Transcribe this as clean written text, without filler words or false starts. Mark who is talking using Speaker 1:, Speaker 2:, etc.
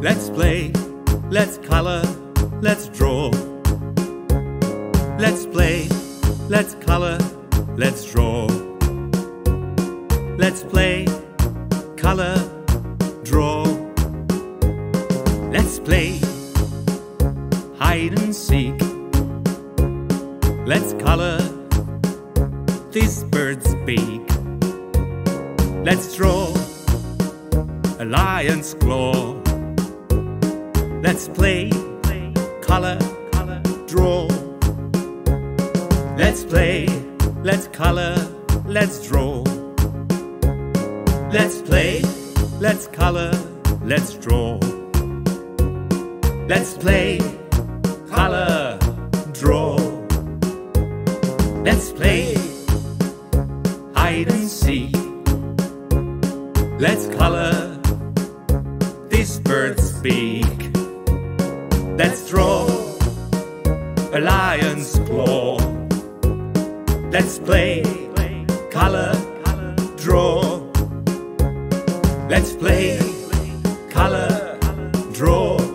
Speaker 1: Let's play, let's color, let's draw. Let's play, let's color, let's draw. Let's play, color, draw. Let's play, hide and seek. Let's color this bird's beak. Let's draw a lion's claw. Let's play, color, draw. Let's play, let's color, let's draw. Let's play, let's color, let's draw. Let's play, color, draw. Let's play, hide and seek. Let's color this bird's beak. Let's draw a lion's claw. Let's play, color, draw. Let's play, color, draw.